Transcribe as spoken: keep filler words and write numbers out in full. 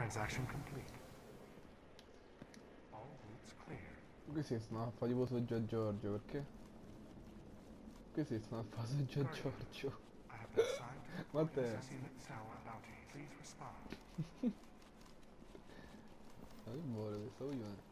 Transaction complete. All routes clear. Questi stanno a fare tipo su Gio Giorgio, perché? Questi stanno a fare su Gio Giorgio. I have been assigned to Ma report an te? assassinate Tower bounty. Please respond. Ma che vuole questo coglione?